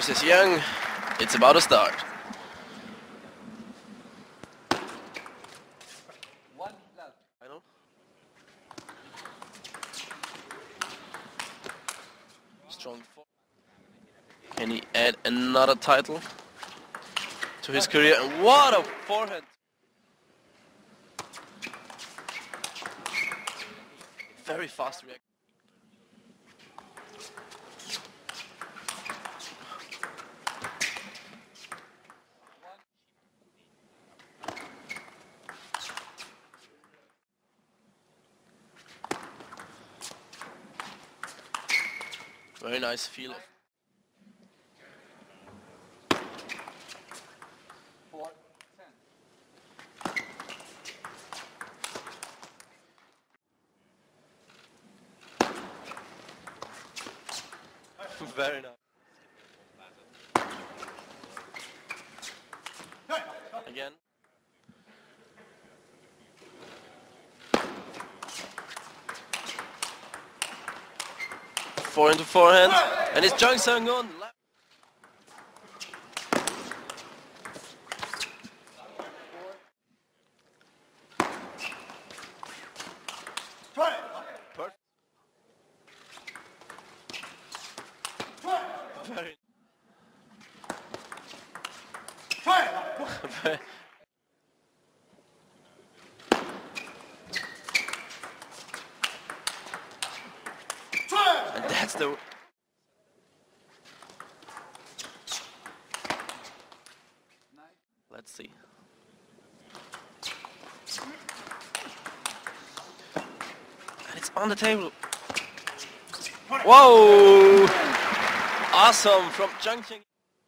versus Young. It's about to start. Final. Strong. Can he add another title to his career? And what a forehand! Very fast reaction. Very nice feel. Very nice. Again. Four into forehand, and it's Jeong Sangeun. Perfect. Very. And that's the. Let's see. And it's on the table. Whoa! Awesome from Jiang Tianyi.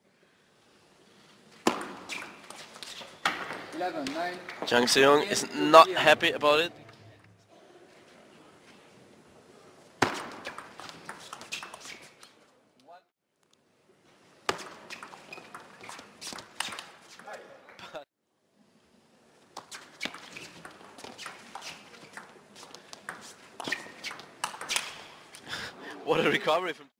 11-9. Jeong Sangeun is not happy about it. What a recovery from.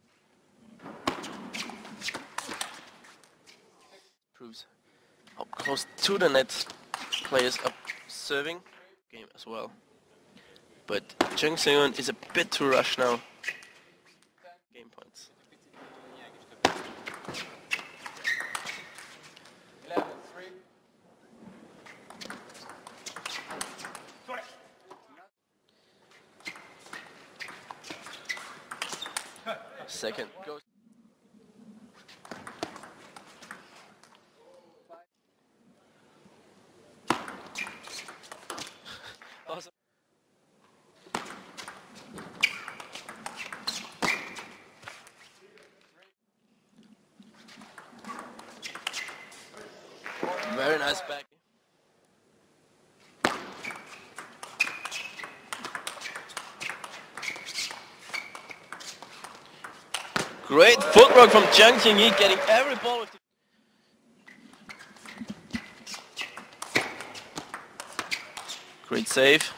Proves how close to the net players are serving game as well. But Jeong Sangeun is a bit too rushed now. Game points. 11-3. Second goes. Awesome. Very nice back. Great footwork from Jiang Tianyi, getting every ball with the. Great save.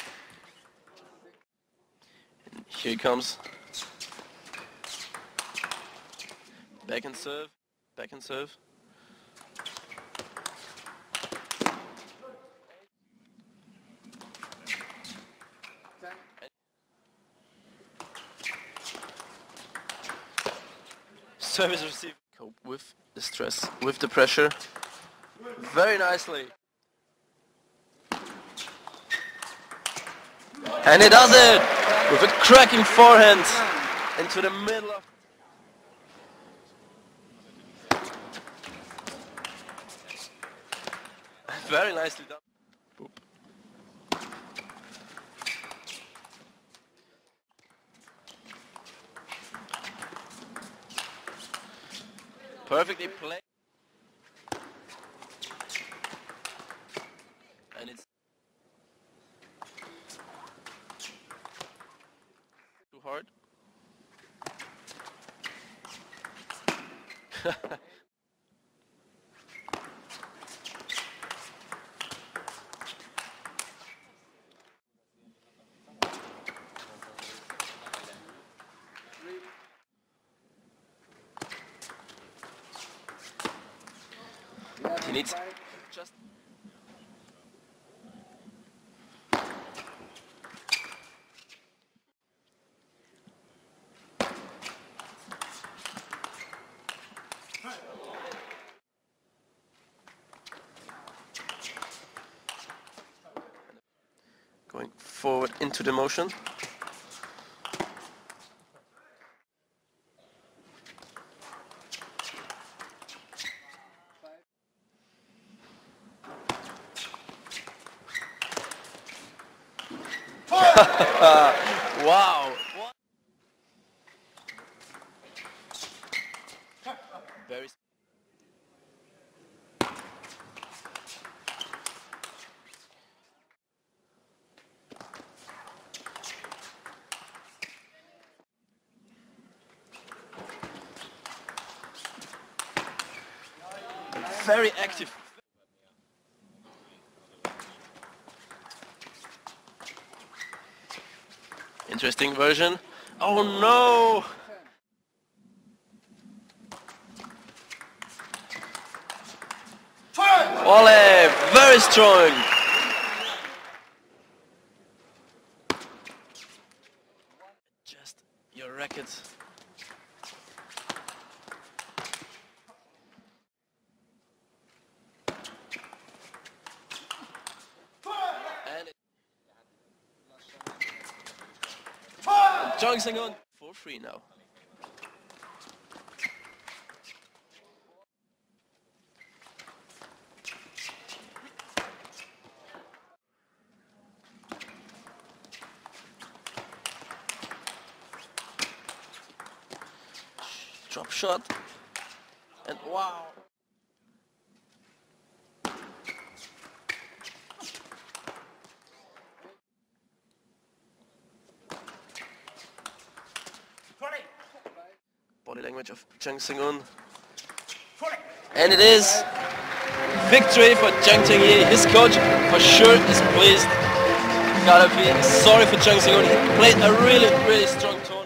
And here he comes. Back and serve. Back and serve. Service receive. Cope with the stress, with the pressure. Very nicely. And he does it! With a cracking forehand into the middle of. Very nicely done. Boop. Perfectly played. And it's too hard. needs just going forward into the motion. Wow! Very. Very active. Interesting version. Oh no! Ole, very strong. Just your racket. And Jeong Sangeun for free now. Drop shot. And wow. Body language of Jeong Sangeun. And it is victory for Jiang Tianyi. His coach for sure is pleased. Gotta be sorry for Jeong Sangeun. He played a really strong tournament.